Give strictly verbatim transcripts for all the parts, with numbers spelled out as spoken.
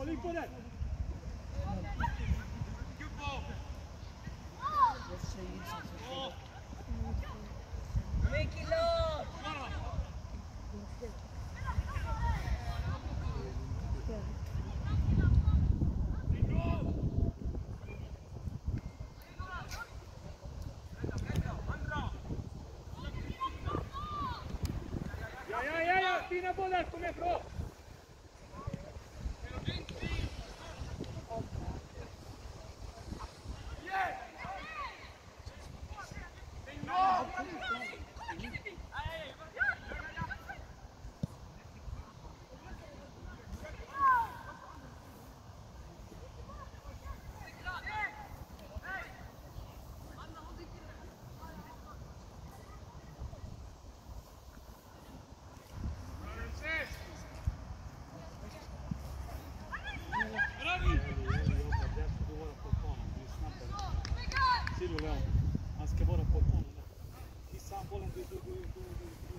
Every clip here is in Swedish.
Ali på den! Ja, ja, ja, ja, fina bollar, kom igen, bra! Han ska vara på planen. Kissa han bollen, du, du, du, du, du.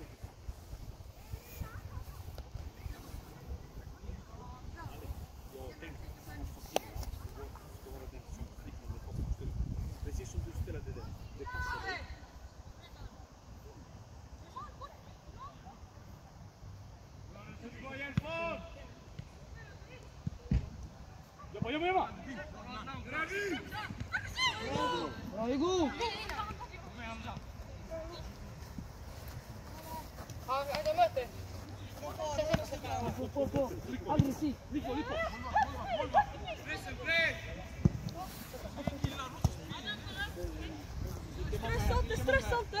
Jag tänkte att man får se att det ska vara den som flickar med toppen. Precis som du spelade det. Det passar dig. Jobba, jobba, jobba! Bra, Hugo! Ja, jag möter. På, på, på. Aggressiv. Lipo, lipo. Stressa inte, stressa inte!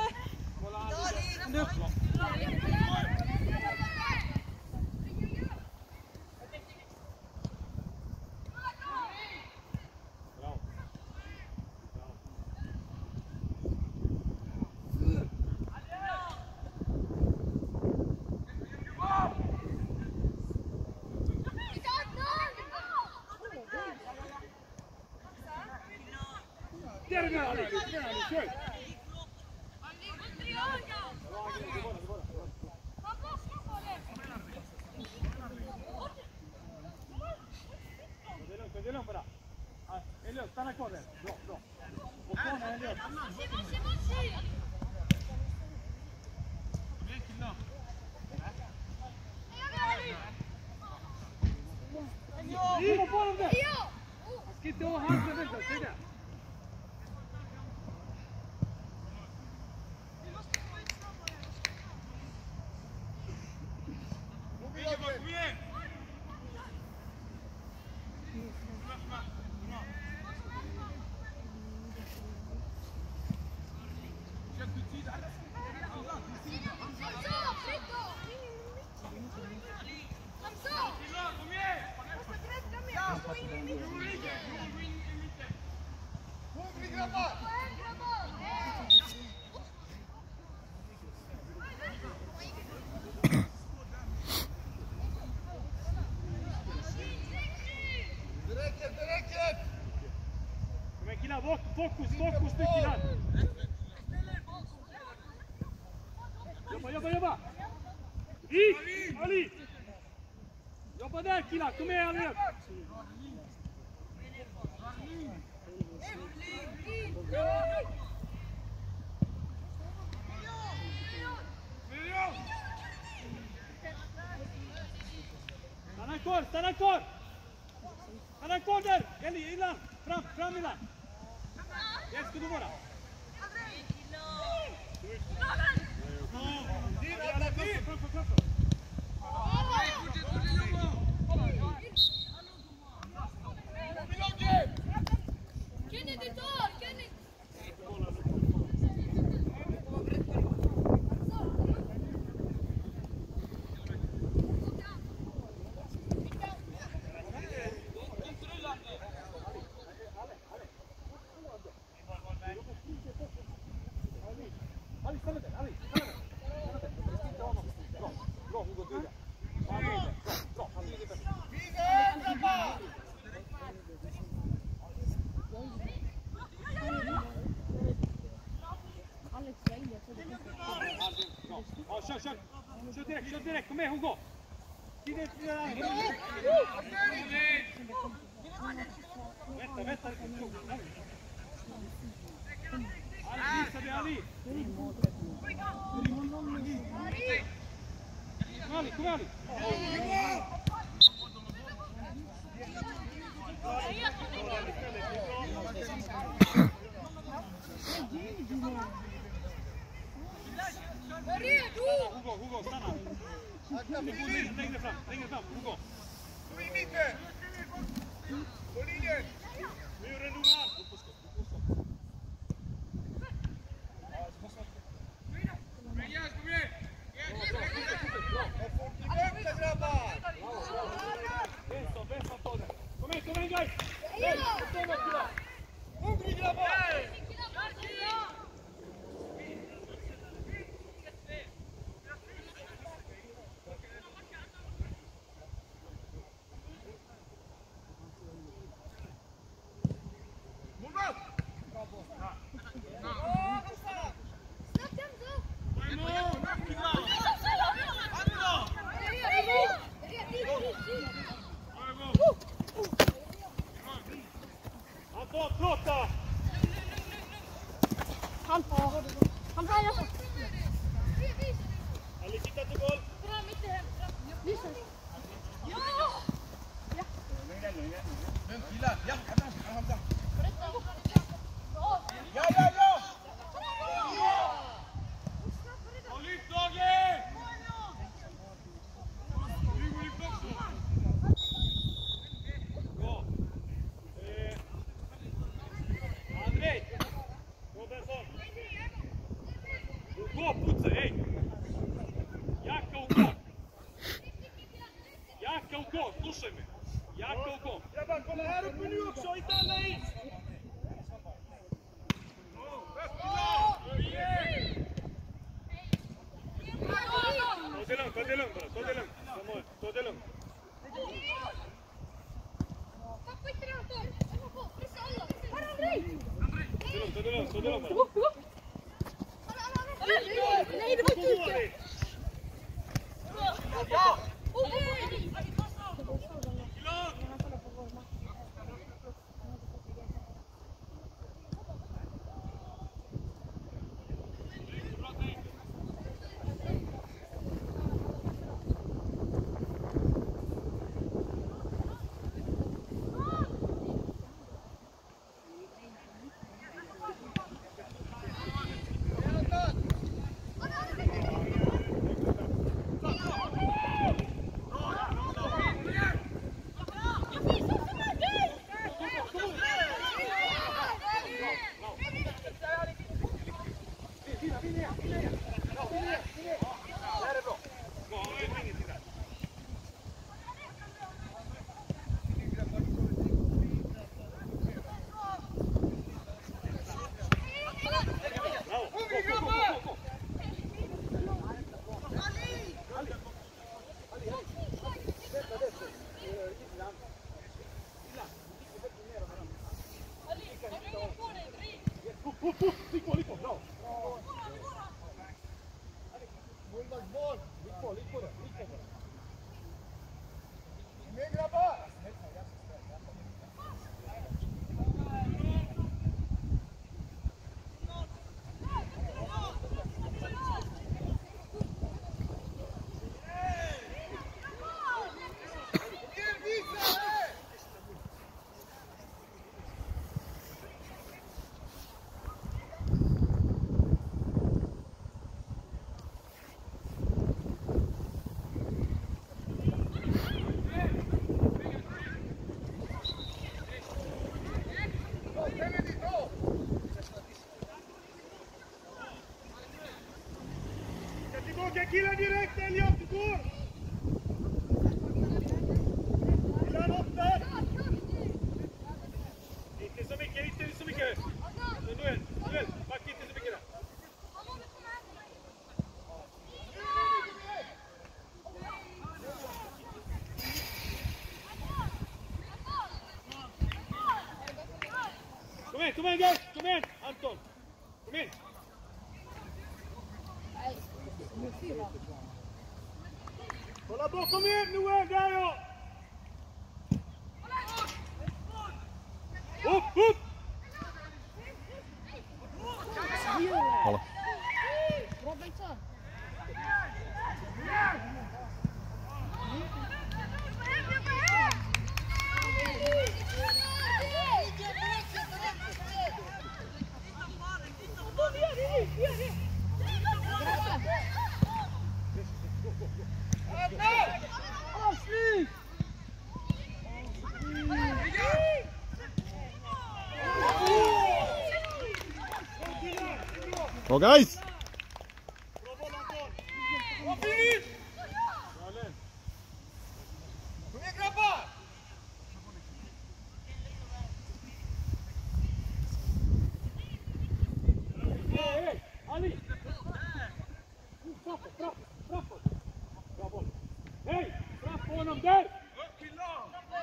Där är Ali! Där är Ali! Kör! Det är lugnt bara. Elias, stanna kvar där. Bra, bra. Och kvar med Elias. Kom på dem där! Han ska inte ha halsen väl där, se där. Fokus, fokus nu killar! Jobba, jobba, jobba! Hit! Ali! Jobba där killar, kom med Ali! Stanna kvar, stanna kvar! Stanna kvar där! Eli, Ilan! Fram, fram Ilan! Där ska du vara! Kör, kör! Kör direkt, kör direkt! Kom med Hugo! Chideți la Metta, metta giù. Ali, vista di Ali. Ali, come Ali? Hugo, Hugo, stanna. Längre fram, längre fram, Hugo. Gå in lite! På linjen! Muren Doran! Jens, kom igen! Har folk i vänster, grabbar! Vänster, vänster på den. Kom igen, kom igen guys! Hej! Hungrig, grabbar! Anton, plåta! Han har Han har jag. Ali, titta till boll! Fram inte hem. Lyssna. Ja! Ja. Men killar, ja, Hamza! Ja, ja, ja! Håll ut laget! Hugo, lyft också! Bra! Eh, Andrej! Robinson! Gå, putsa, hej! Jacka och gå! Jacka och gå, слушай mig! Jacka och gå! Grabbar, kolla här uppe nu också, inte alla in! Ta det lugnt, ta det lugnt bara, ta det lugnt. Ta det lugnt. Ta det lugnt, ta det lugnt bara. Nej, det var inte. Ja! Killar direkt, Elliot, du går! Killar upp där! Inte så mycket, inte så mycket. Men duell, duell, backa inte så mycket där. Kom igen, kom igen guys, kom igen, Anton. Kom igen. Kolla bakom er, Noel, där ja! Upp, upp! Kolla. Bra Bengtsson. Avslut! Bra guys! Vad fint! Kom igen grabbar! Hej, hej! Ali! Framåt, framåt, framåt! Bra boll! Hej! Fram på honom där! Upp killar!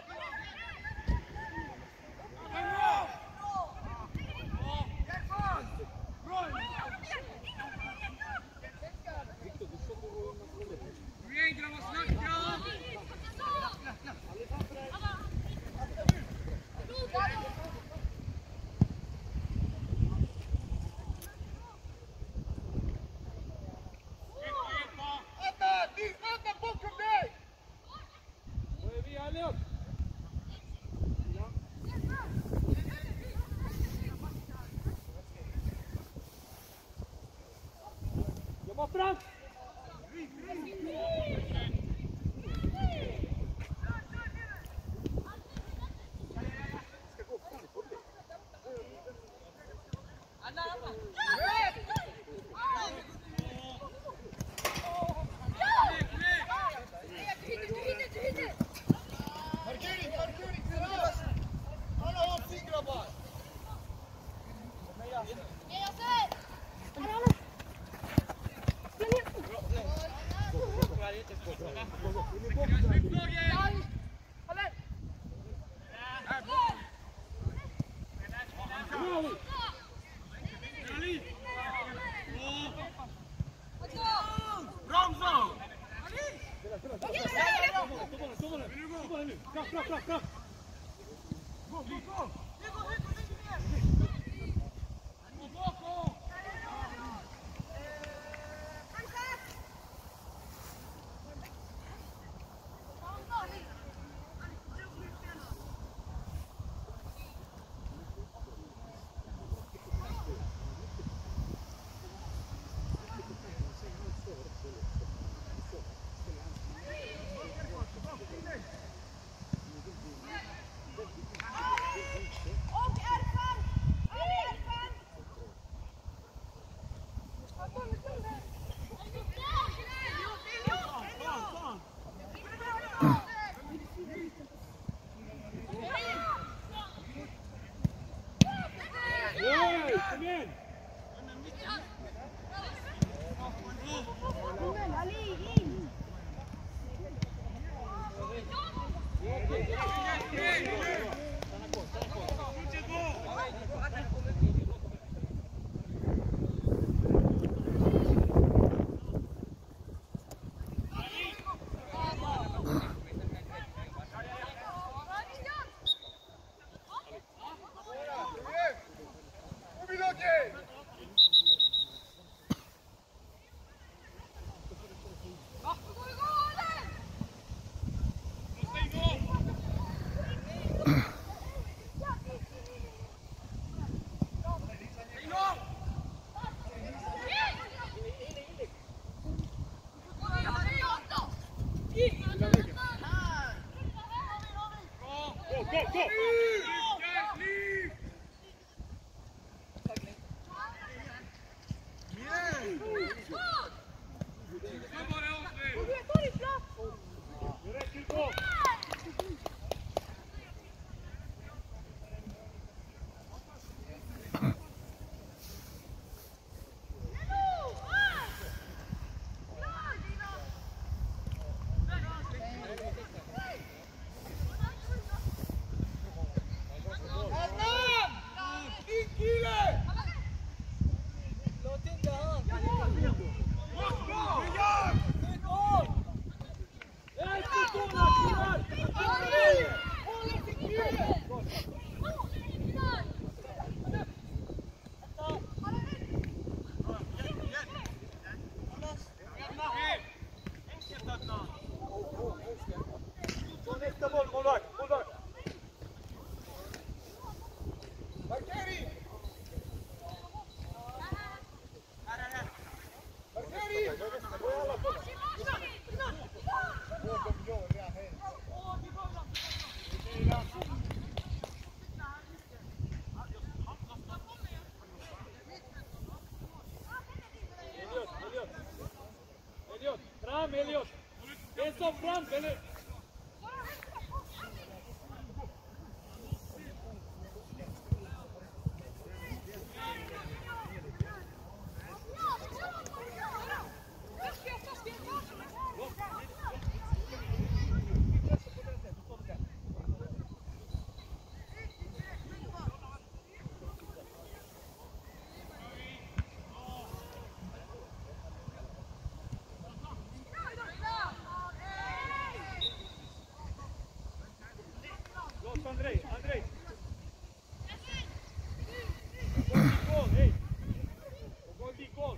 Då är vi allihop! Jobba fram! Markering, markering! Alla har sin grabbar! Kraft, kraft, kraft, kraft! Gå, gå, gå! Hey! Elliot. Benson fram, Elliot. Andrei, Andrei. Gol, hey. Gol di gol.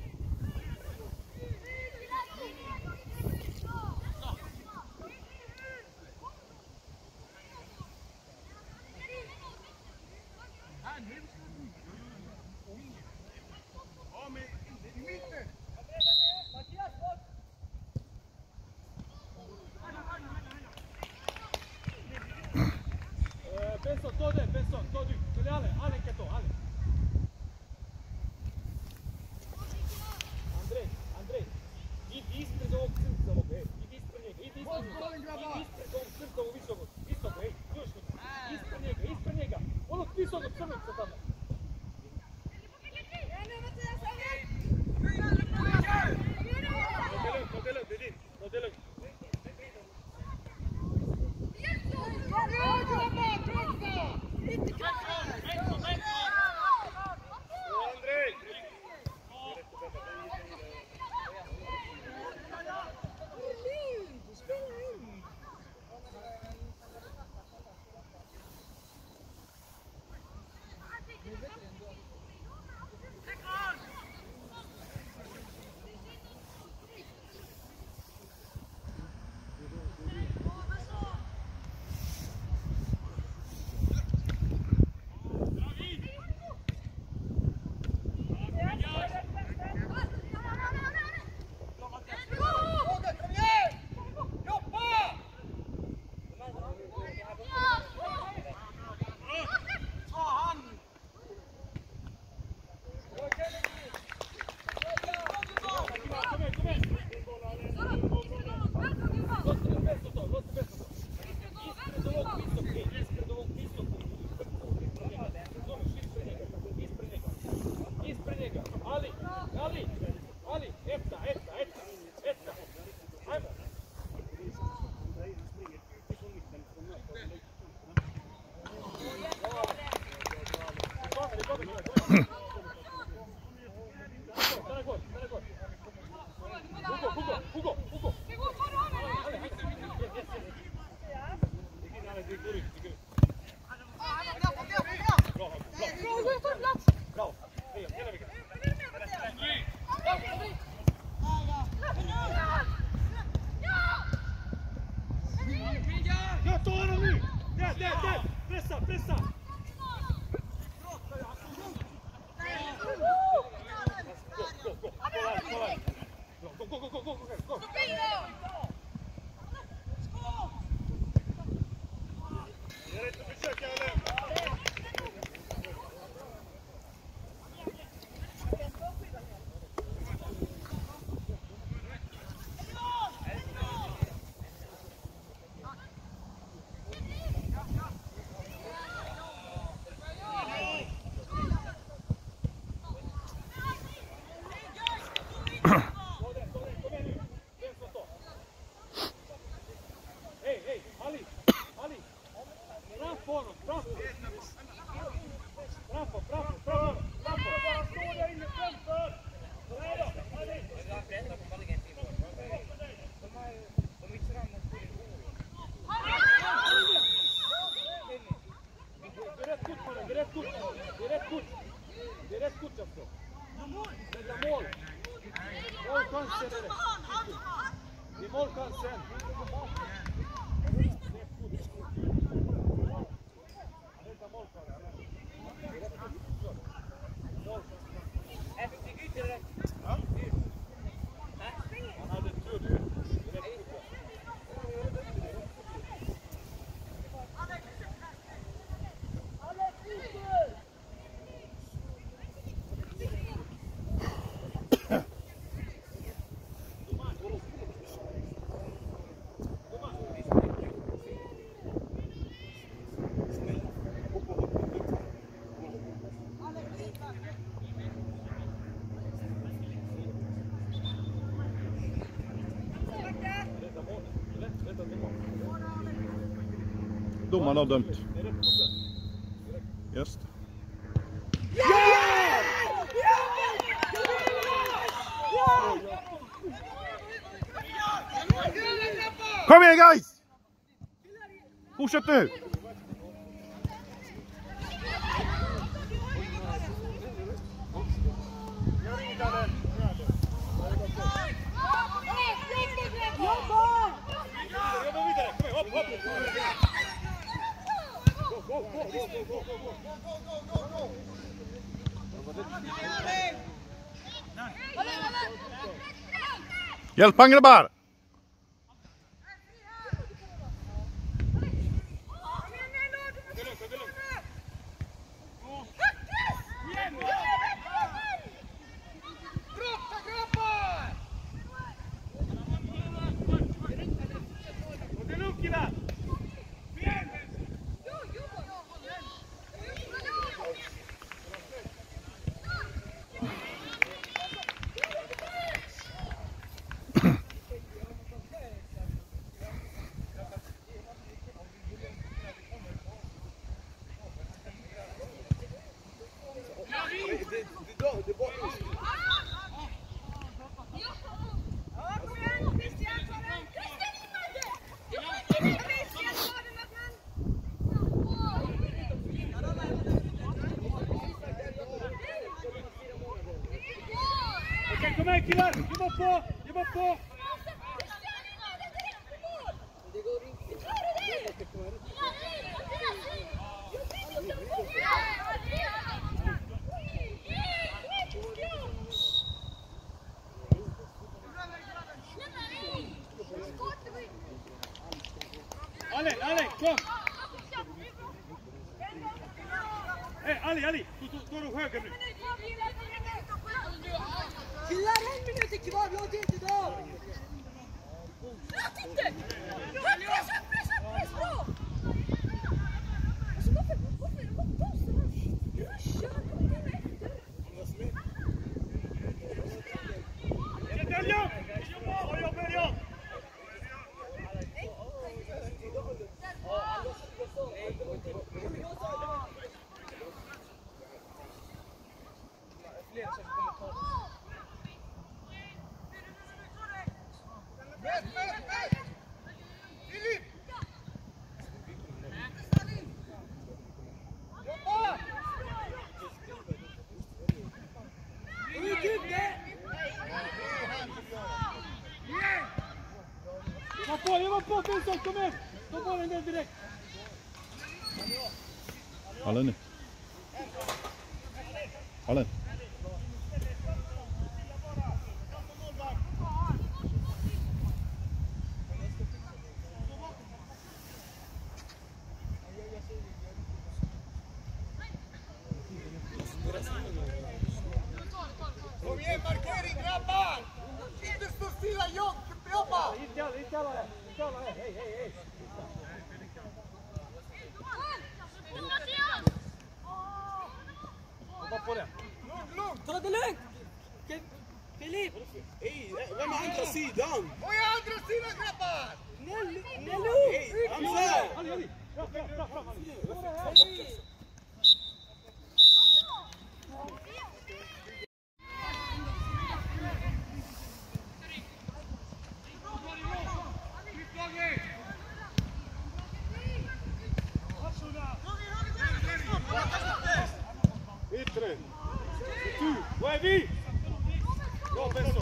Benson, to det, Benson, to du. To det Ale, Ale ke to, Ale. Andrej, Andrej. Idi ispred ovog crca ovog, ej. Idi ispred njega, idi ispred njega. Idi ispred ovog crca ovog visokog, visokog, ej. Čuješ mi? Ispred njega, ispred njega. Onog visokog crnca tamo. Modelaj, Bedin, modelaj. Domaren har dömt. Just. Kom igen guys! Fortsätt nu! Hjälp han grabbar! Kom här killar, jobba på, jobba på! Ali, Ali, kom! Hej, Ali, Ali, du står du höger nu. Killar, en minut kvar, låt inte dem! Låt inte! Press upp, press upp, press bra! Alltså varför, varför, varför pausar han? Ruscha, han kommer till efter! Detaljon! Jobba, jobba, jobba! Jobba på, jobba på, Benson, kom igen! Ta bollen där direkt! Alla nu. Alla. Kom igen, markering grabbar! Inte stå stilla, jobba! Inte alla, inte alla, inte alla, hej, hej, hej! Hoppa på det! Lugn, lugn! Ta det lugnt! Filip! Hej, vem är andra sidan? Vad är andra sidan grabbar? Nello! Hej, Hamza! Ali, Ali! Fram, fram, fram, fram, Ali! Yttre! Du, vad är vi? Ja, Benson!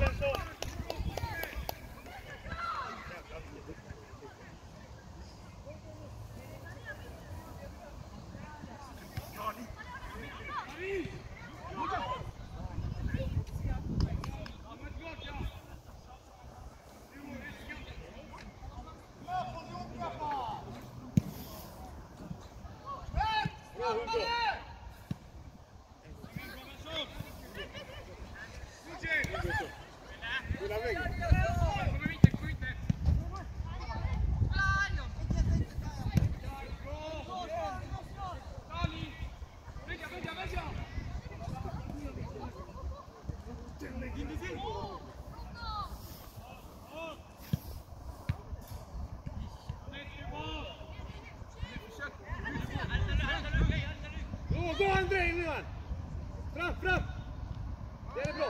go Andrei, Milan! Fram, fram! Bene bro!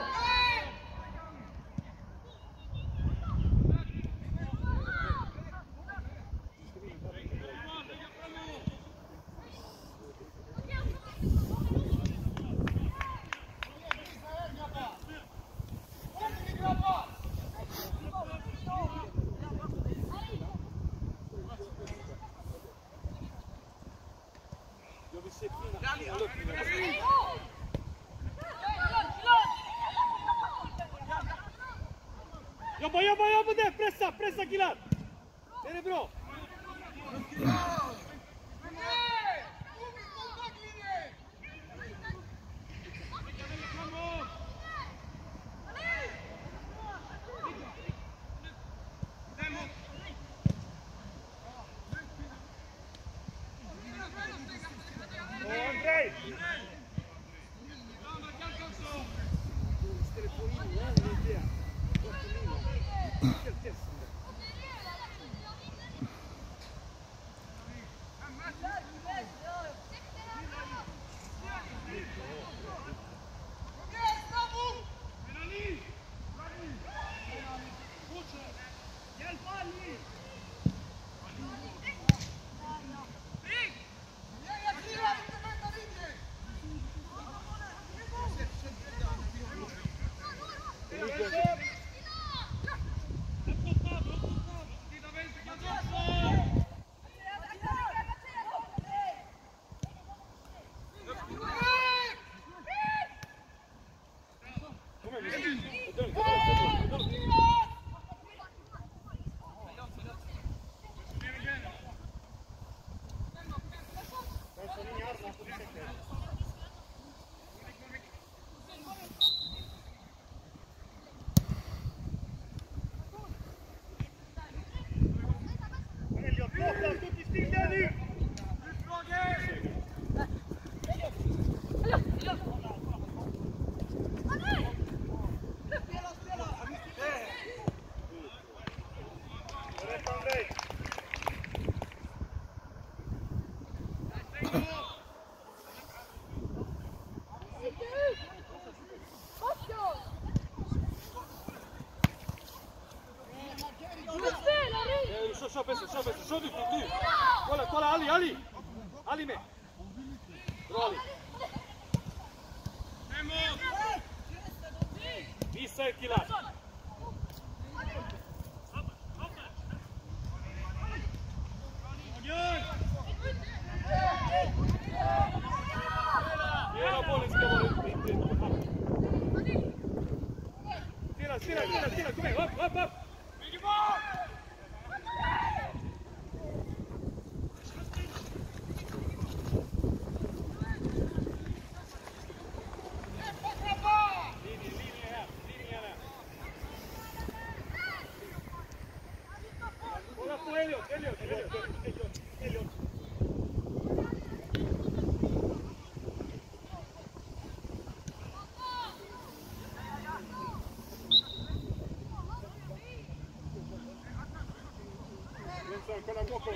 Jobba, jobba, jobba där! Pressa, pressa killar! Det är bra! Šao peso, šao peso, šao ti, ti. Kola, kola, Ali, Ali. Ali me. Bro, Ali. Visa je kilar. Tira bolinska vole. Tira, tira, tira, tira, come, hop, hop, hop. Con la poco.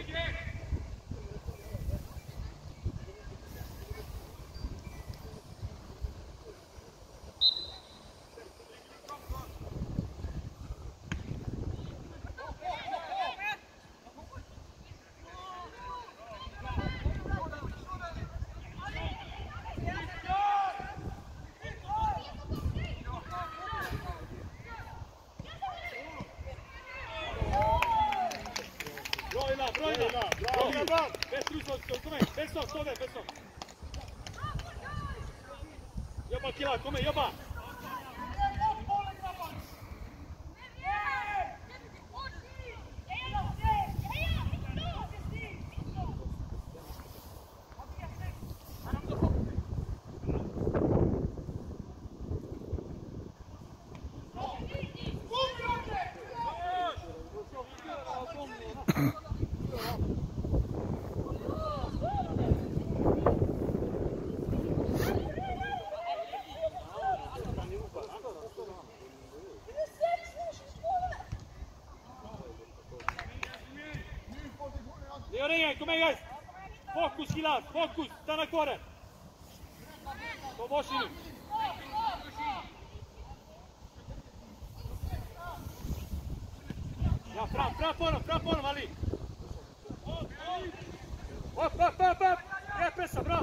Jobba killar, kom igen, jobba! Leo Ringen, kom igen guys! Fokus killar, fokus, stanna kvar där! Så varsin nu. Ja, fram, fram på honom, fram på honom Ali. Upp, upp, upp, upp. Rätt pressa, bra.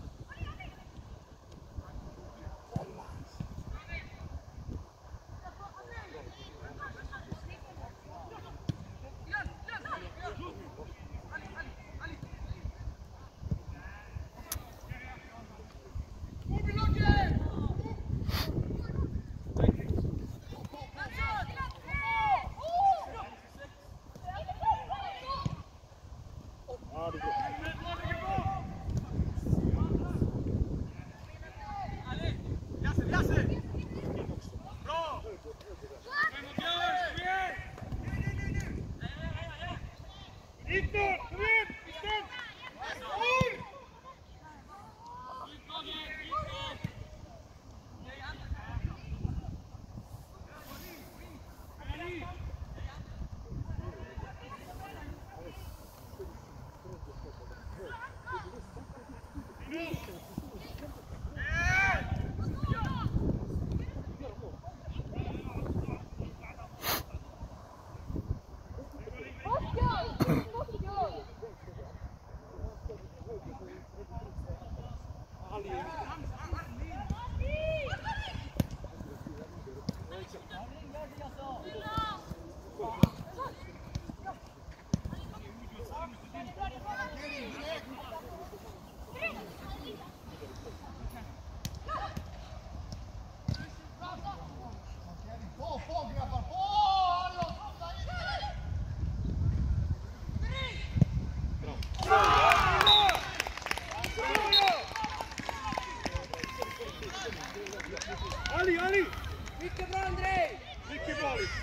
Ali, Ali! Mycket bra Andrej! Mycket bra Ali!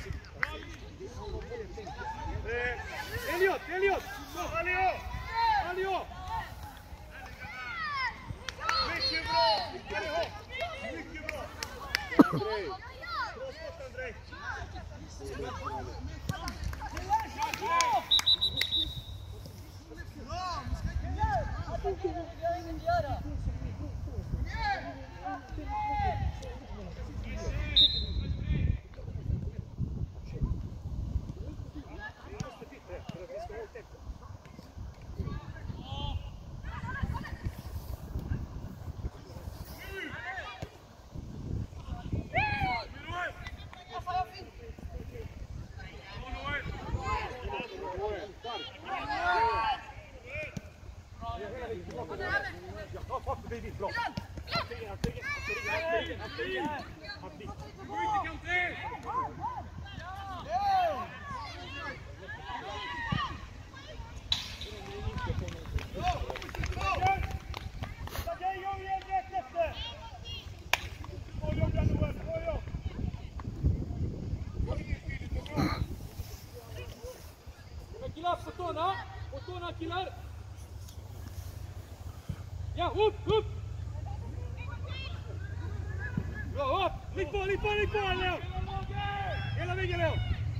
Eh, Elliot, Elliot! Alio! Alio! Mycket bra! Alio! Mycket bra! Andrej! Bra skott Andrej! Fortuna, Fortuna killar. Ja, upp, upp. Bra, upp. Ligg på, ligg på, ligg på, Leo. Hela vägen, Leo.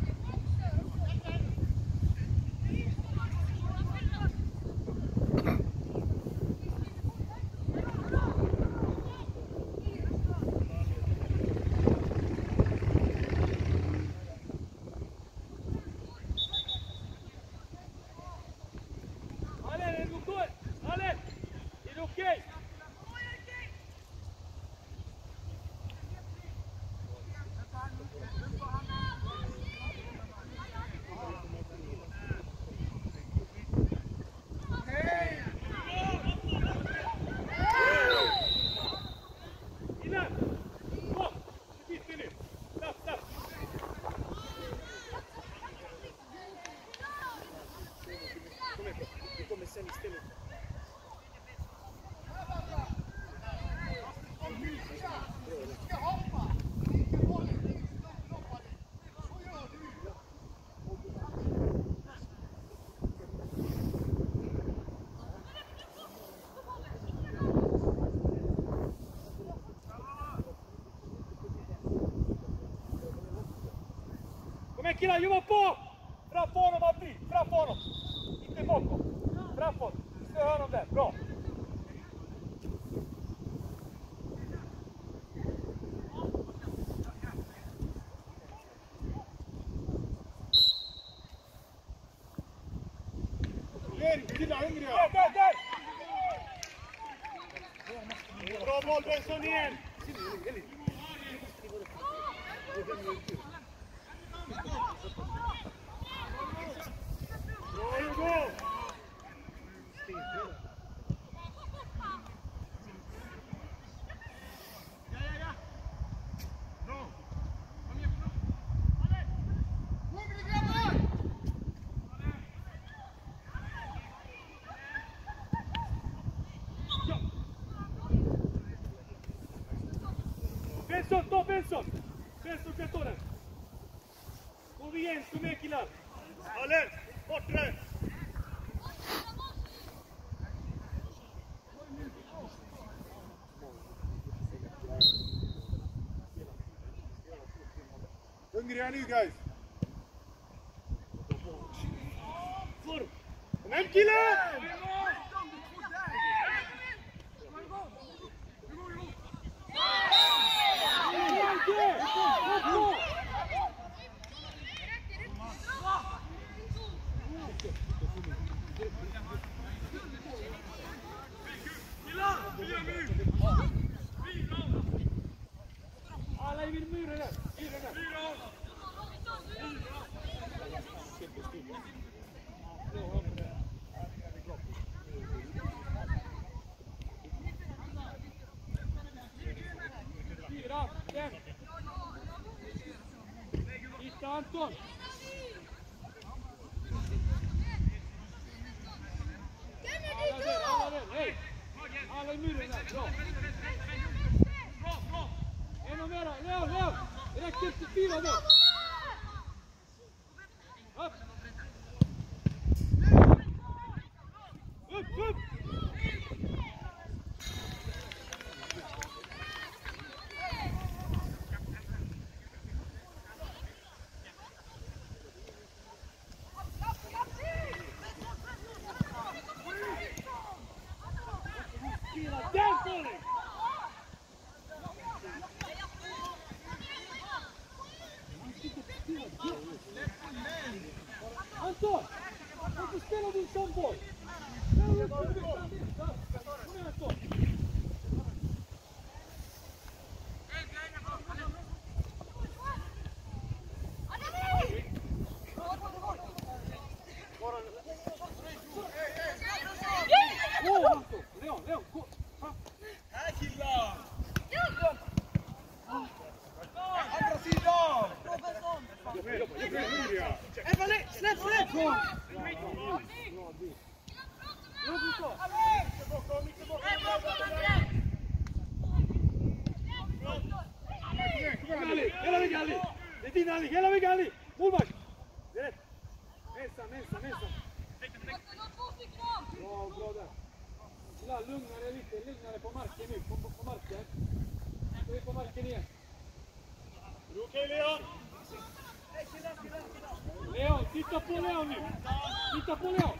Killar, jobba på! Fram på honom, Abdi! Fram på honom! Inte bakom! Framåt! Vi ska höra honom där, bra! Stilla, hungriga! Där, där! Bra boll, Benson igen! Bra, Hugo! Benson, ta Benson! Benson kan ta den! Kom igen, kom med killar! Allen, bortre! Hungriga nu, guys! För! Kom hem killar! Alla vid muren där! Muren där! Fyra, fem! Hitta Anton! Alla där, alla där! Hej! Alla i muren där, bra! En och mera, Leo, Leo! Det räcker inte fyra nu! Upp! Upp, upp! Spela den bollen! Anton! Varför spelar du en sån boll? Kom igen Anton! Åh Anton! Leon, Leon! Här killar! Andra sidan! Släpp, släpp! Hela vägen Ali! Det är din Ali! Hela vägen Ali! Målvakt! Det är rätt! Ensam, ensam, ensam! Bra, bra där! Gilla, lugnare lite, lugnare på marken nu, på, på, på marken. Då är vi på marken igen. Är du okej Leon? Leon, titta på Leon nu! Titta på Leon!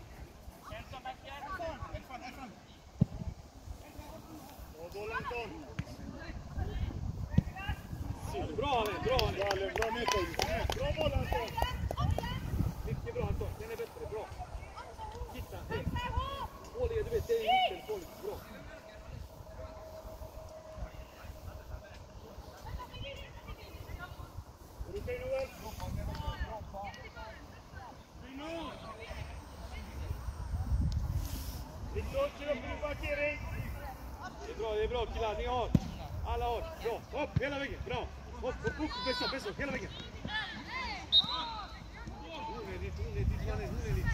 Bra boll Anton! Bra Ale, bra Ale! Bra nedtag! Bra boll Anton! Mycket bra Anton, den är bättre, bra! Titta, hej! Mål är, du vet, det är i mitten, bollen, bra! Är du okej Noel? Viktor, kör upp i markering! Det är bra, det är bra killar, ni har! Alla har, bra! Upp, hela vägen, bra! Upp, upp, upp, bästa, bästa, hela vägen! Onödigt, onödigt, mannen, onödigt!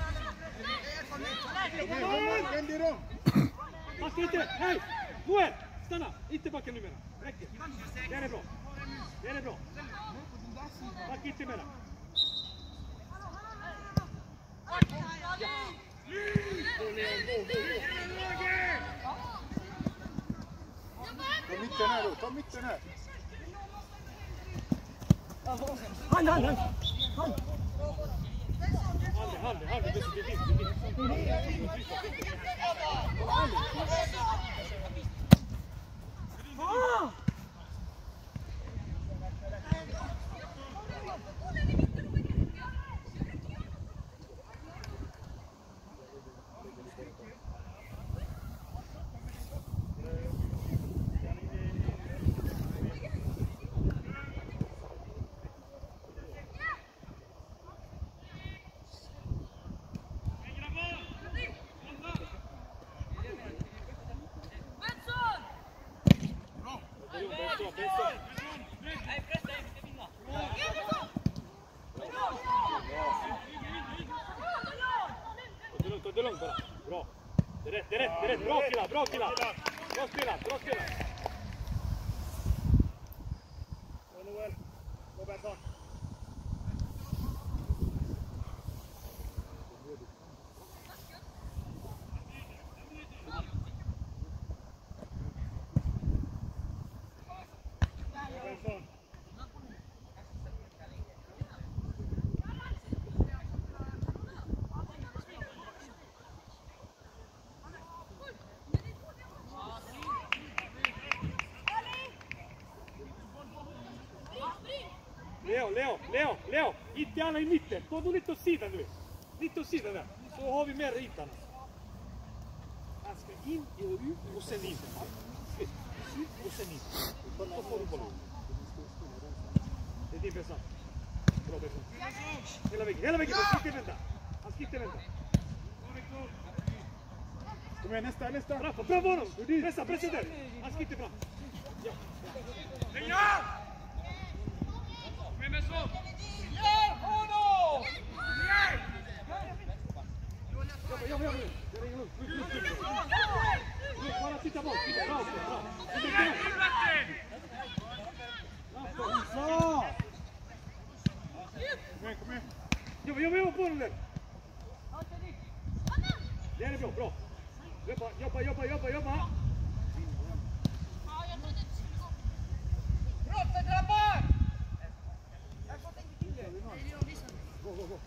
Vänd er om! Backa inte, hej! Noel, stanna! Inte backa numera, räcker! Det är bra! Det är bra! Backa inte mera! Ta mitten här då, ta mitten här! Hand, hand, hand! Hand! Hand, hand, hand! Det är fint, det är fint! Ah! Det är rätt, det är rätt, det är rätt. Bra killar, bra killar. Bra spelat, bra spelat. Bra Noel. Bra Benson. Benson. Leo, Leo, Leo, Leo! Inte alla i mitten. Ta då lite åt sidan nu. Lite åt sidan där. Så har vi mer ytan. Han ska in och ut och sen in. Ut och sen in. Så får du bollen. Det är din Besson. Bra Besson. Hela vägen, hela vägen. Han ska inte vänta. Han ska inte vänta. Kom igen, nästa, nästa. Bra, bra på honom. Pressa, pressa där. Han ska inte fram. Ja. Ja! Kom igen, Besson. Ja, honom! Nej! Jobba, jobba, jobba. Det är ingen lugnt. Lugnt, lugnt, lugnt. Bara titta bort. Titta bra, bra. Så! Kom igen, kom igen. Jobba, jobba, jobba på honom där. Det är bra, bra. Jobba, jobba, jobba, jobba, jobba. Brotta grabbar! Gå, gå, gå.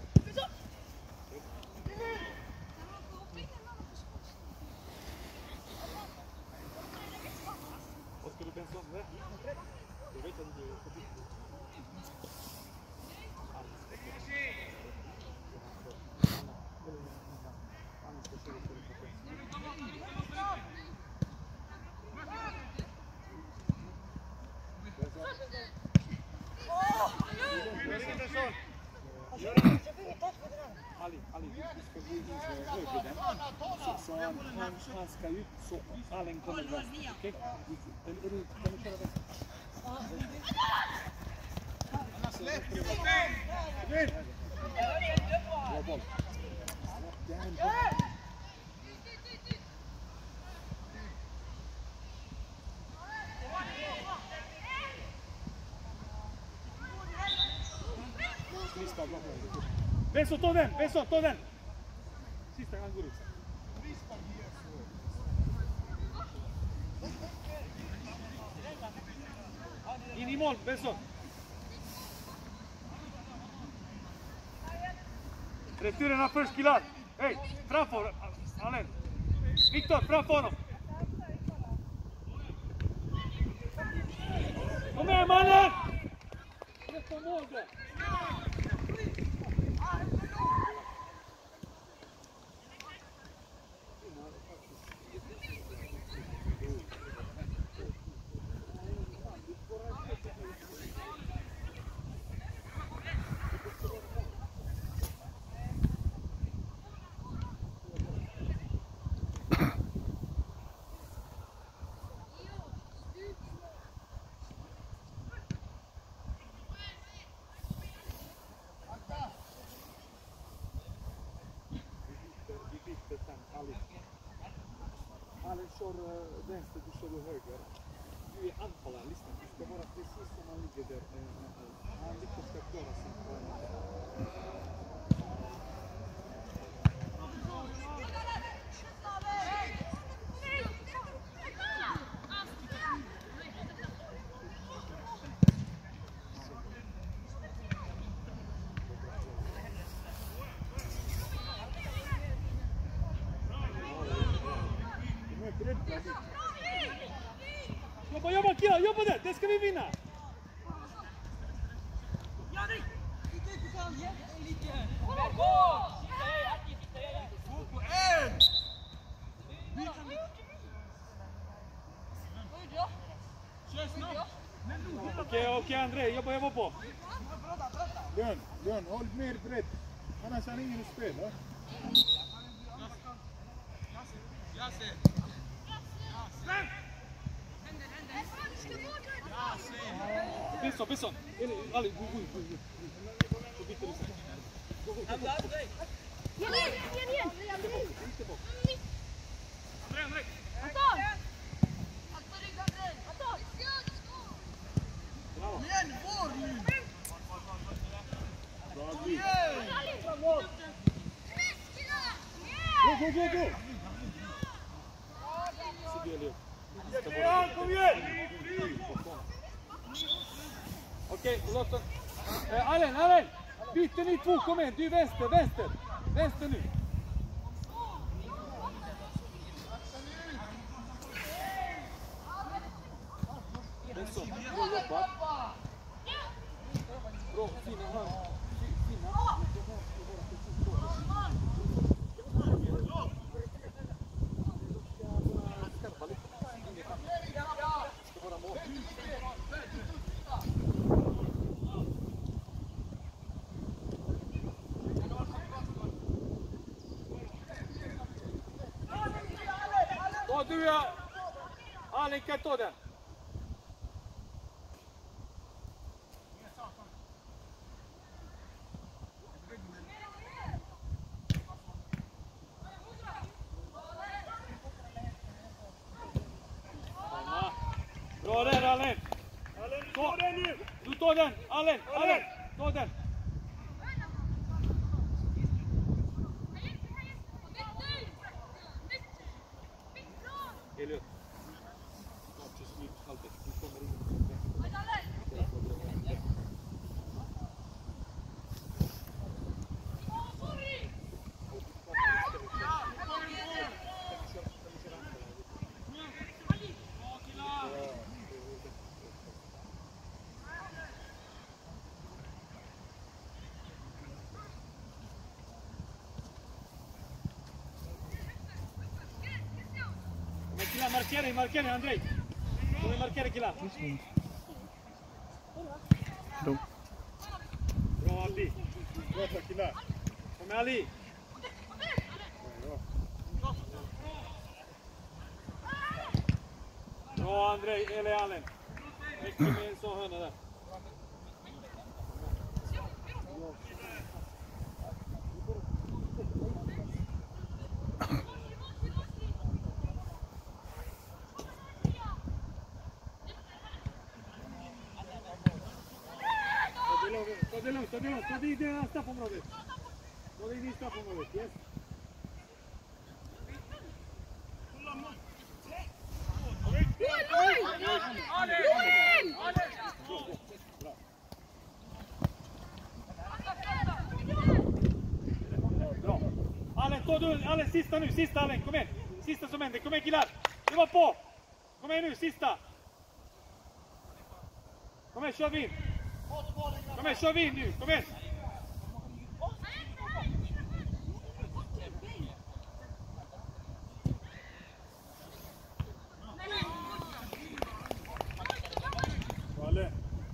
Vad ska du Benson med? Jag vet inte du är förbi. Ali, Ali, du ska gå in höger den. Så han, han, han ska ut så Allen kommer vänster. Okej? Eller är du, kan du köra vänster? Bra boll. Benson, ta den! Benson, ta den! Sista han går ut. In i mål, Benson! Returerna först killar! Hej! Framför! Allen! Viktor, framför honom! Kom igen mannen! Rätt på mål där! Allen kör vänster, du kör höger. Du är anfallaren, lyssna. Du ska vara precis som han ligger där. Han liksom ska klara sig. Jobba, jobba killar, jobba där! Det ska vi vinna! Okej, okej André, jobba, jobba på! Lönn, Lönn, håll mer brett. Annars har ingen att spela. Benson, Benson! Ali, gå, gå, gå, gå. Så byter du sig. Gå, gå, gå. Igen, igen, igen! Andrej! Anton! Anton! Bravo! Vieni, fuori! Bravi. Go, go, go, go! Sidi Leo. Kom igen! Okej, låt oss... Eh, Allen, Allen! Byter ni två, kom igen! Du vänster, vänster! Vänster nu! Det är så. Bra jobbat. Bra, fina hand. Fina. Skarpa lite. Det ska vara mål. Ta du, ja. Allen kan ta den. Bra där, Allen! Allen, ta den nu! Du tar den! Allen! Allen! Ta den! Elliot. Snart till slut, halvvägs. Du kommer in. Killar, markera, markera Andrej! Kom markera killar! Då. Bra Ali! Bra tack killar. Kom med Ali! Bra Andrej, eller Allen! Mycket med en sån hörna där. Ta det lugnt, ta det lugnt, ta det i det straffområdet. Ta det i det straffområdet, yes. Bra. Allen, ta du, Allen, sista nu, sista Allen, kom igen. Sista som händer, kom igen killar. Det var på. Kom igen nu, sista. Kom igen, kör vi in. Kom igen, kör vi in nu, kom igen. Valle.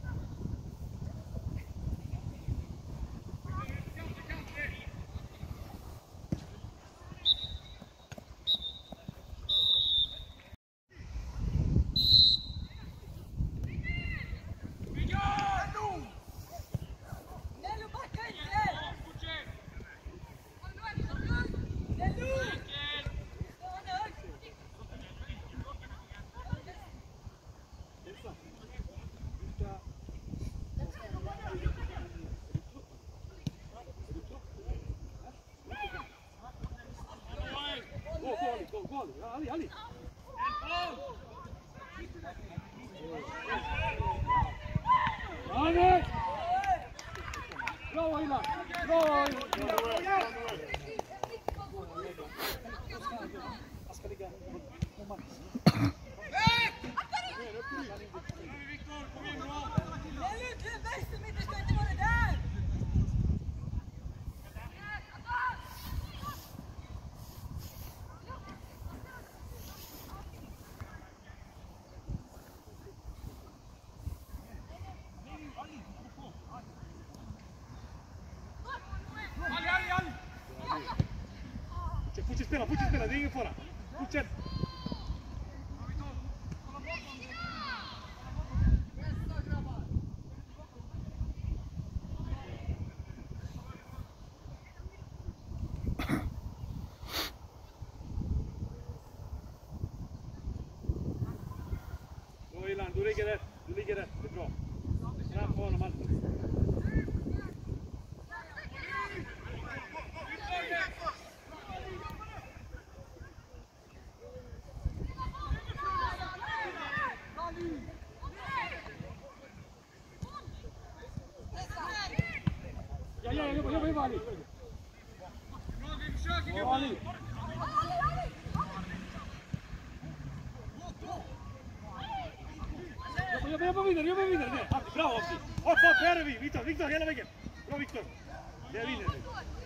Go, go, go, Ali, Ali. Ali! Bravo, Ilan! Bravo, Ilan! Jag ska ligga på marken. Fortsätt spela, fortsätt spela, det är ingen fara. Fortsätt. Jobba, jobba, jobba, jobba Ali. Bra Ali. Jobba, jobba, jobba vidare, jobba vidare. Nej, Abdi, bra Abdi. Hopp, hopp, här är vi. Viktor, Viktor, hela vägen. Bra Viktor. Det är vinner nu.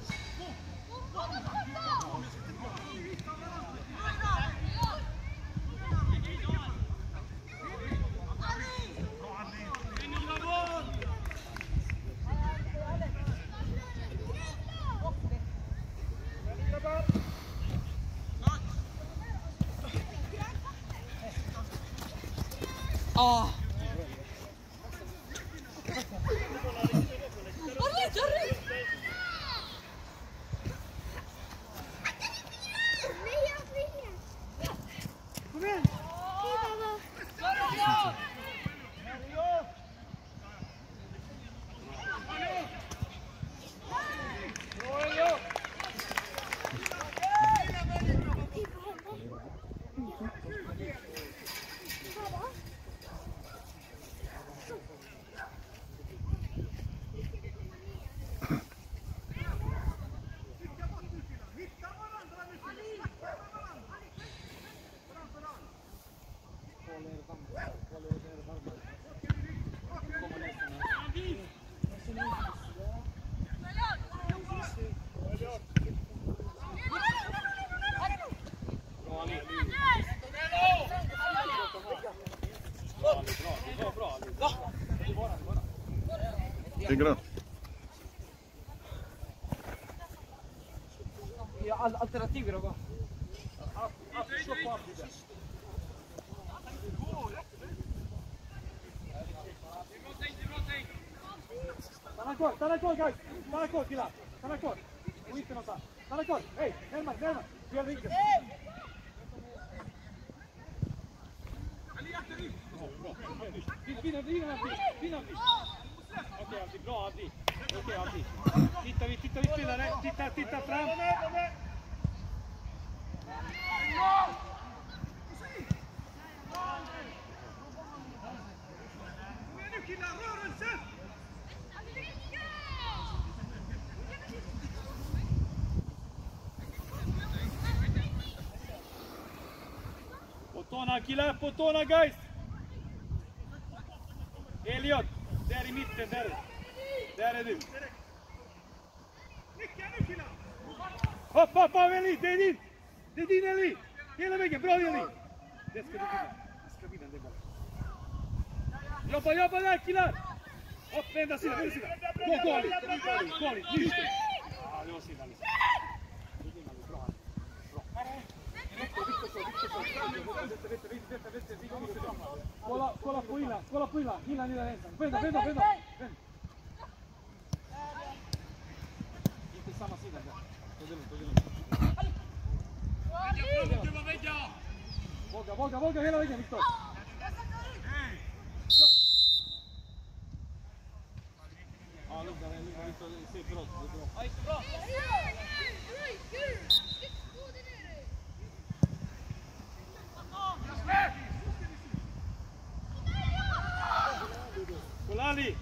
Ah. Arri, arri. Kom igen. Tycker du? Ja, al alternativ då. Stanna kvar, stanna kvar guys! Stanna kvar killar! Stanna kvar! Och inte någonstans! Stanna kvar! Hej! Närmare, närmare! Fel vinkel! Vinna, vinna Abdi! Vinna Abdi! Okej Abdi, bra Abdi! Okej Abdi! Titta vi, titta vi spelare! Titta, titta fram! På tårna killar, på tårna guys! Elliot, där i mitten, där. Där är du. Hopp, hopp, hopp Eli, det är din! Det är din Eli! Hela vägen, bra Eli! Det ska du vinna. Det ska vinna, det är bra. Jobba, jobba där killar! Hopp, vända sidan, vända sidan. Gå, gå Ali, gå Ali, gå Ali, lyft det. Ja, det var sidan liksom. Det vinner vi, bra Ali. Bra. Viktor, Viktor, Viktor, Viktor, Viktor, Viktor, Viktor, Kolla, kolla på Ilan, kolla på Ilan, Ilan är där ensam. Vända, vända, vända. Vänd. Inte samma sida där. Det är lugnt, det är lugnt. Våga, våga, våga hela vägen Viktor. Ja, lugna dig, lugna Viktor. Se för oss, det är bra. Ja, inte bra. Kolla Ali!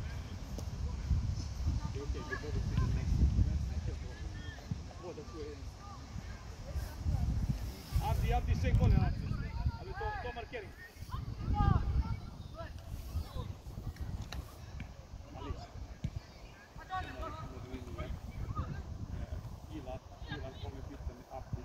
Abdi, Abdi, sänk bollen Abdi. Abdi, ta, ta markering. Ali. Ilan, Ilan kommer byta med Abdi.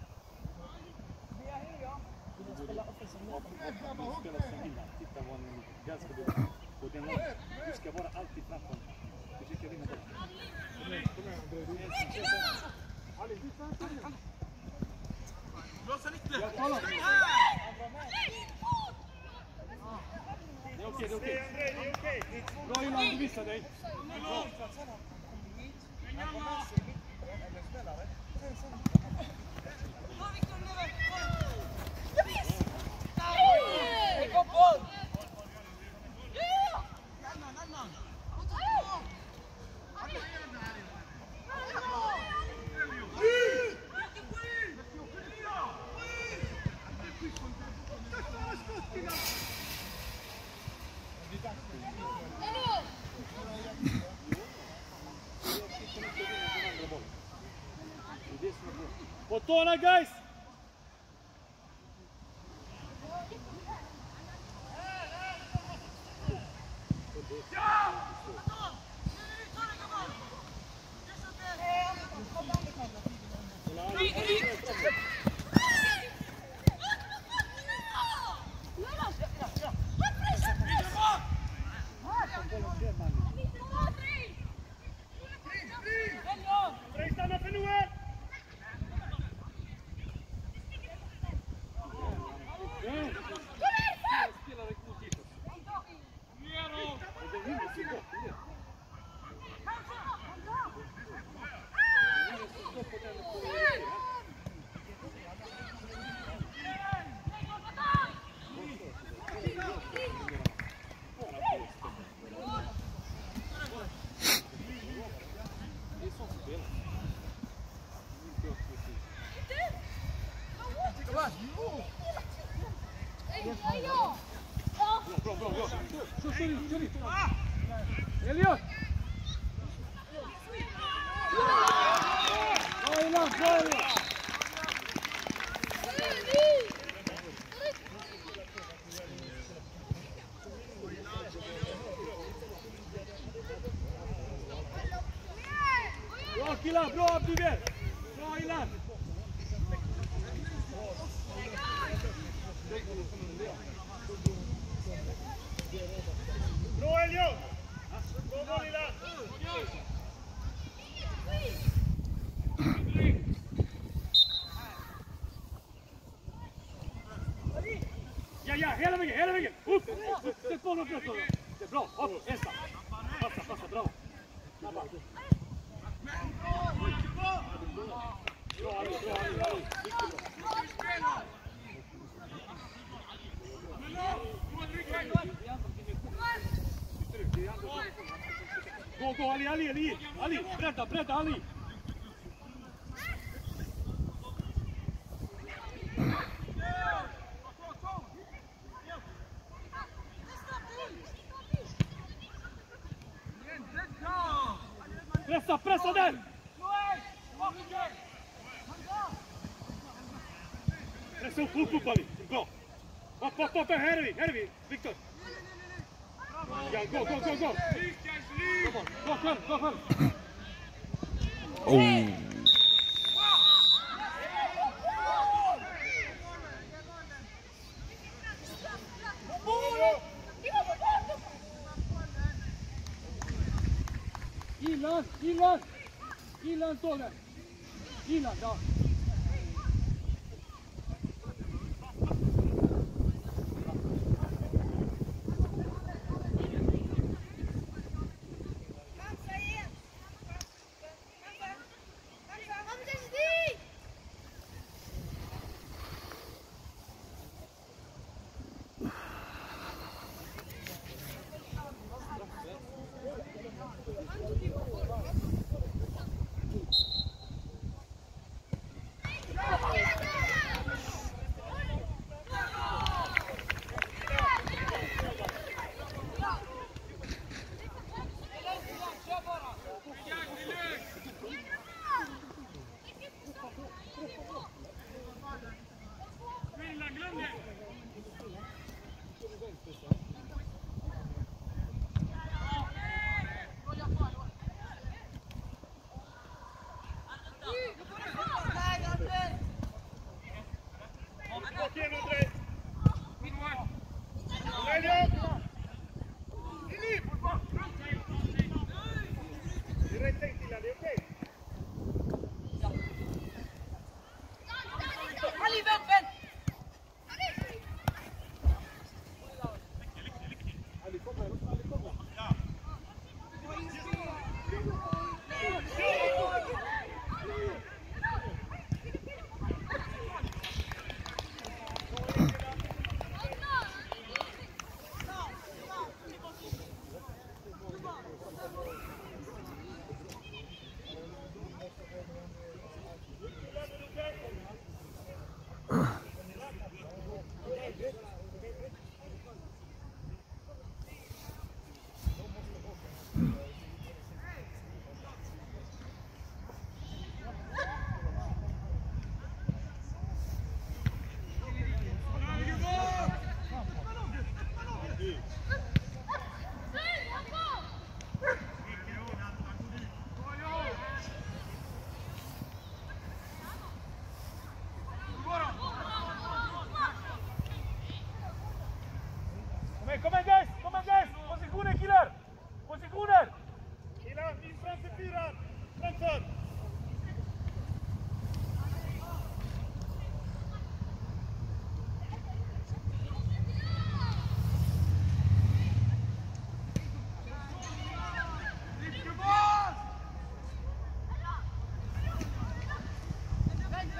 Du spelar som Ilan. Titta vad ni där ska du. Och den här, du ska vara alltid framför. Försöka vinna bollen. Kom igen, kom igen. Ali, du ska inte. Blåsa lite! Jag talar. Det är okej, det är okej. Det är okej. Bra Ilan, du visar dig. Bra. Ståna guys! Bra, bra, bra. Kör, kör in, kör in. Elliot! Bra Elan, bra Elan! Bra killar, bra Abdiver! Bra Elan! Bra Elliot! Bra boll Elan! Ja, ja, hela vägen, hela vägen! Upp! Sätt bollen upp, upp! Det är bra, upp, ensam! Passa, passa, bra! Snabba! Bra, Ali, bra, Ali, Ali! Gå, gå, Ali, Ali, Ali! Ali, bredda, bredda, Ali! Pressa, pressa där! Pressa upp, upp, upp Ali! Bra! Upp, upp, upp, här är vi, här är vi! Viktor! Ja, gå, gå, gå, gå! Gå själv, gå själv! Oh. Ilan, Ilan! Ilan står där! Ilan, ja!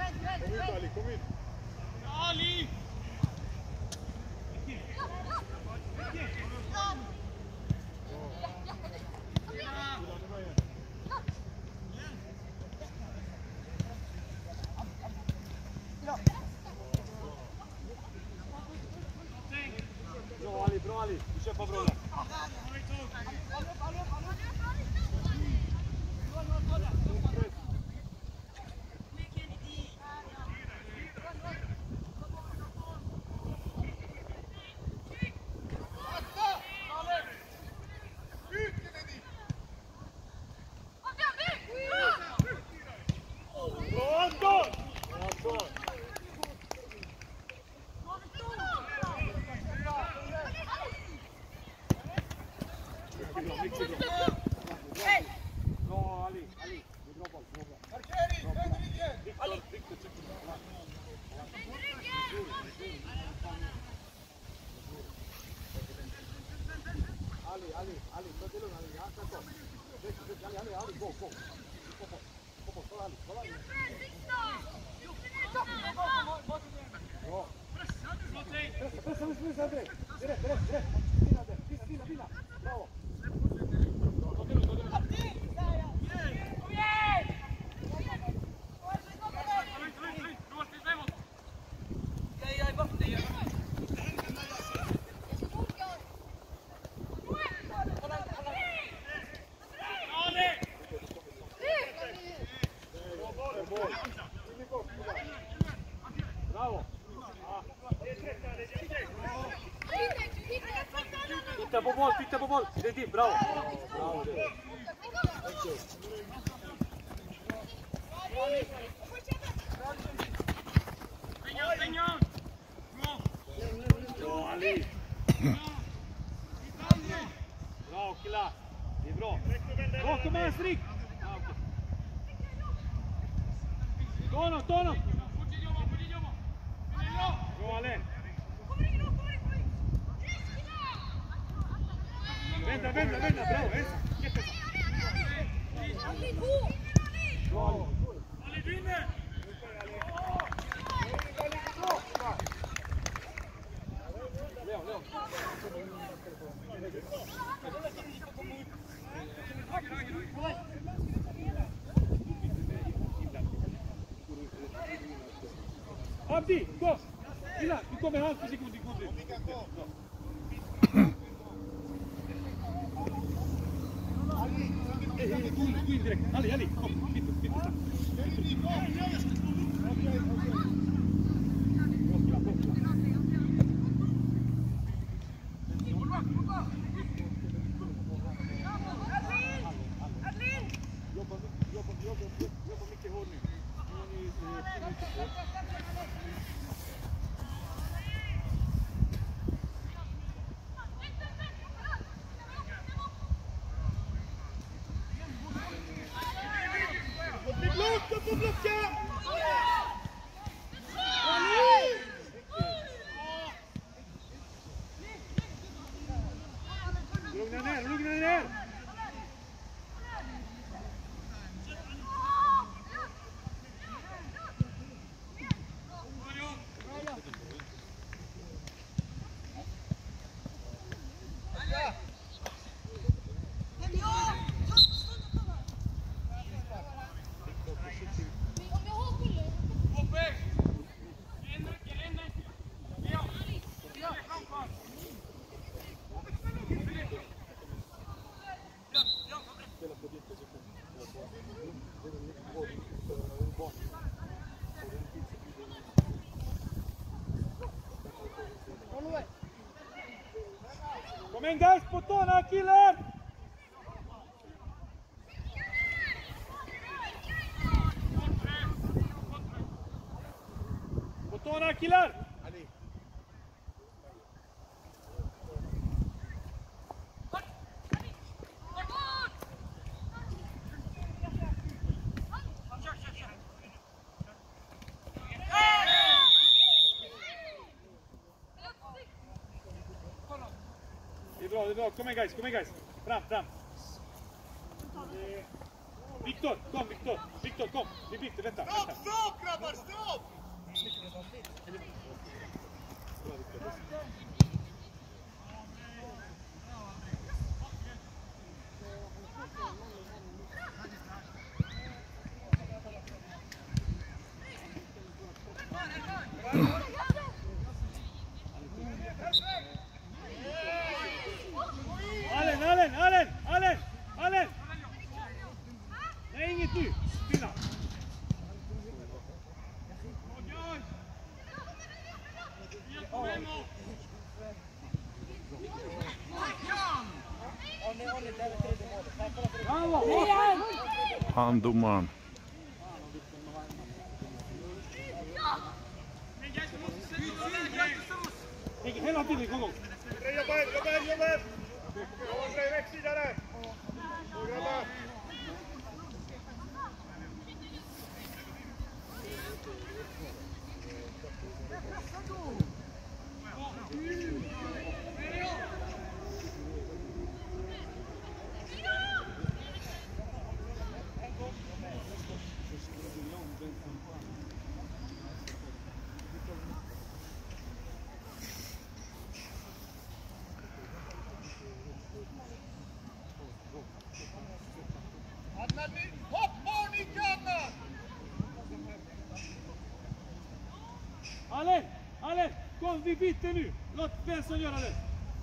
Kom in Ali, kom in. Ali! Bra Ali, bra Ali. Du kör på bra. Titta på boll, titta på boll! Det är din, bravo! Bravo det. Bra Ali! Bra killar! Det är bra! Bakom Astrid! Ta honom, ta honom! Bra Ali! Vänta, vänta, vänta, bravo, ensam. Jättesam. Bra. Ali, du inne! Leo, Leo. Abdi, gå! Gilla, du kommer halv för sekund, du går dit. Gå in direkt. Ali, Ali, kom. Bitte, bitte. Jobba mycket hårt nu. Blocka, blocka! Lugna ner, lugna ner! Kom in guys, på tårna killar! På tårna killar! Det är bra, det är bra. Kom igen guys, kom igen guys. Fram, fram. Viktor, kom Viktor. Viktor, kom. Vi byter, vänta. Stopp, vänta. stopp grabbar, stopp! Allen, Allen, Allen, Allen, Allen! Nej, inget nu. Stilla. Bravo! Han domaren. Hela tiden, kom igång. Jobba, jobba, jobba! Andrei, väck sida där! Så grabbar! Hopp, barn i kammaren! Allen, Allen, kom, vi byter nu. Låt Benson göra det.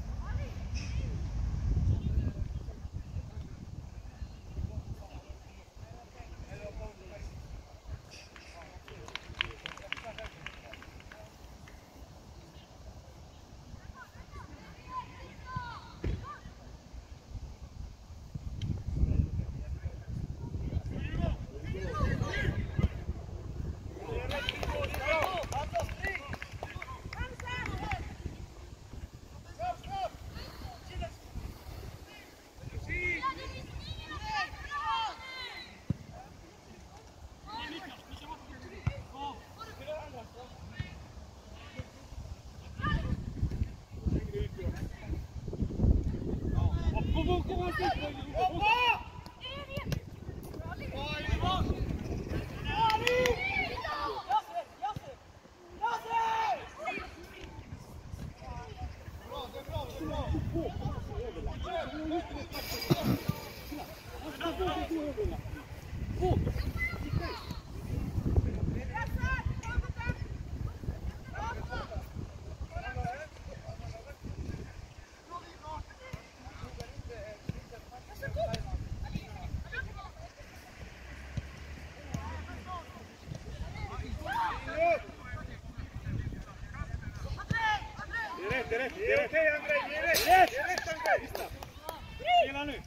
Det är rätt, det är okej Andrei, det är rätt! Det är rätt Andrei! Spela nu!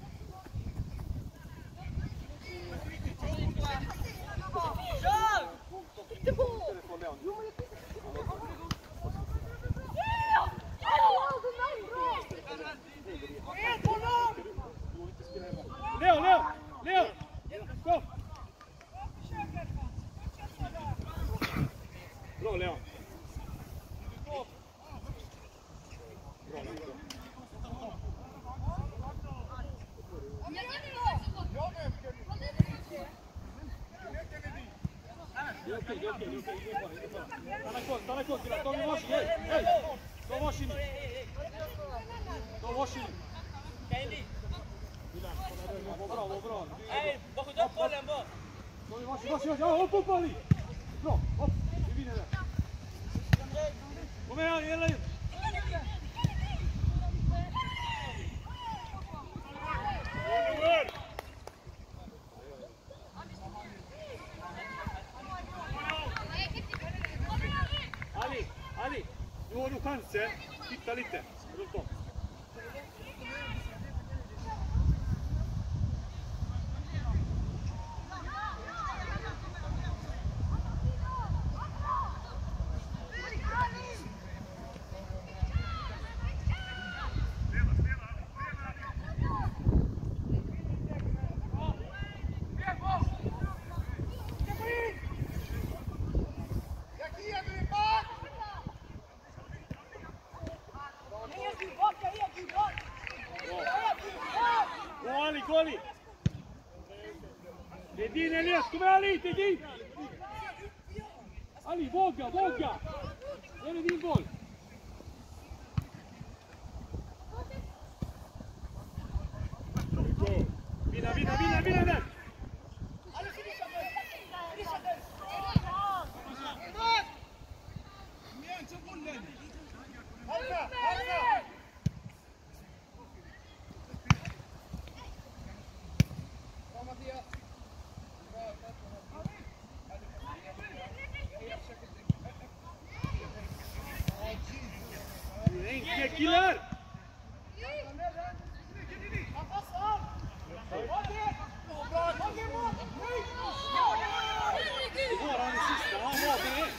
Kör! Inte på! Leo, Leo! Leo! Kom! Bra Leo! Stanna kvar, stanna kvar killar, ta varsin, hej, hej! Ta varsin nu! Ta varsin nu! Vad bra, vad bra! Hej, bara skjut upp bollen bara! Ta varsin, varsin, ja, upp, upp Ali! Bra, upp, vi vinner där! Kom igen, hela in! Ali, Ali, nu har du chansen. Titta lite runt om. Jaki jeden bak! Hej, Kom igen Ali, till dit! Ali, våga, våga! Nu är det din boll. Vinna, vinna, vinna, vinna den! Enkla killar! Det var han i sista, han var det.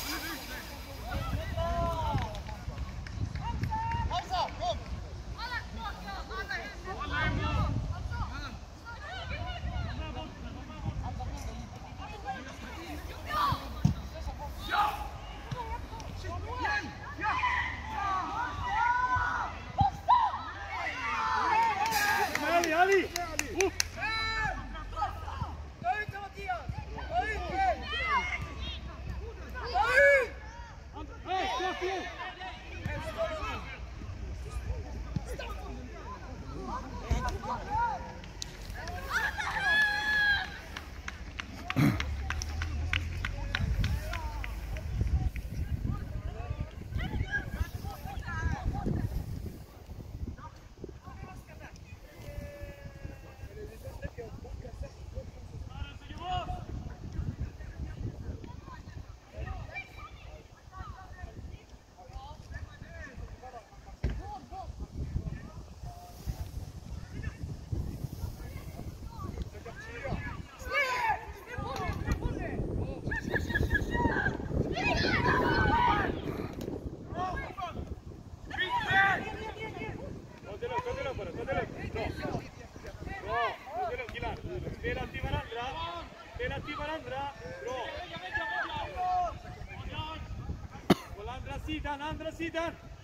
Ali, Ali! Upp! Hej, stopp igen! Spela till varandra. Spela till varandra. Bra. På andra sidan, andra sidan.